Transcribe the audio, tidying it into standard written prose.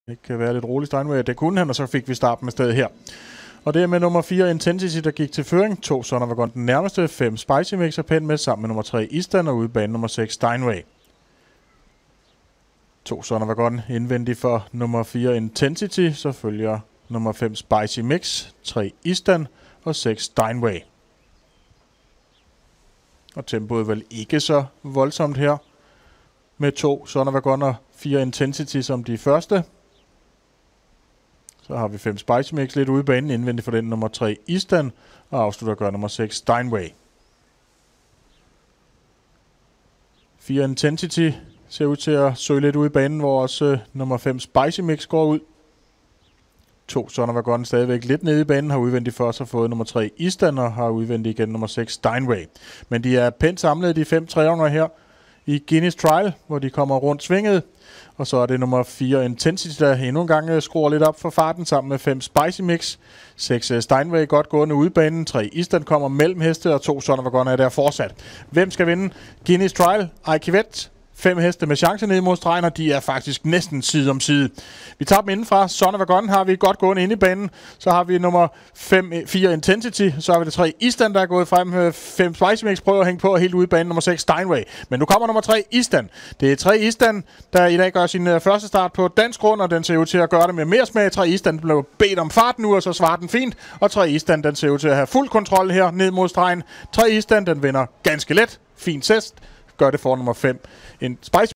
Det kan være lidt roligt Steinway. Det kunne han, og så fik vi starten med stedet her. Og det er med nummer 4 Intensity, der gik til føring. 2 Son of a Gun den nærmeste. 5 Spicy Mix er pænt med sammen med nummer 3 Istan og ude bane nummer 6 Steinway. 2 Son of a Gun indvendig for nummer 4 Intensity. Så følger nummer 5 Spicy Mix, 3 Istan og 6 Steinway. Og tempoet vel ikke så voldsomt her. Med 2 Son of a Gun og 4 Intensity som de første. Så har vi 5 Spicy Mix lidt ude i banen, indvendigt for den nummer 3 Istan, og afslutter gør nummer 6 Steinway. 4 Intensity ser ud til at søge lidt ude i banen, hvor også nummer 5 Spicy Mix går ud. 2 Son of a Gun stadigvæk lidt nede i banen, har udvendigt for sig fået nummer 3 Istan, og har udvendigt igen nummer 6 Steinway. Men de er pænt samlet, de 5 træerne her i Guinness Trial, hvor de kommer rundt svinget. Og så er det nummer 4 Intensity, der endnu en gang skruer lidt op for farten sammen med 5 Spicy Mix. 6 Steinway godt gående ude i banen. 3 Istan kommer mellem heste, og 2 Son of a Gun er der fortsat. Hvem skal vinde Guinness Trial? Aikivet. 5 heste med chance ned mod stregen, og de er faktisk næsten side om side. Vi tager dem indenfra. Son of a Gun har vi godt gående inde i banen. Så har vi nummer 4 Intensity. Så har vi det 3 Istan, der er gået frem. 5 Spicy Mix prøver at hænge på, og helt ude i banen nummer 6 Steinway. Men nu kommer nummer 3 Istan. Det er 3 Istan, der i dag gør sin første start på dansk grund, og den ser ud til at gøre det med mere smag. 3 Istan blev bedt om farten nu, og så svarer den fint. Og 3 Istan, den ser ud til at have fuld kontrol her ned mod stregen. 3 Istan, den vinder ganske let. Fint sæst. Gør det for nummer 5. En Spicy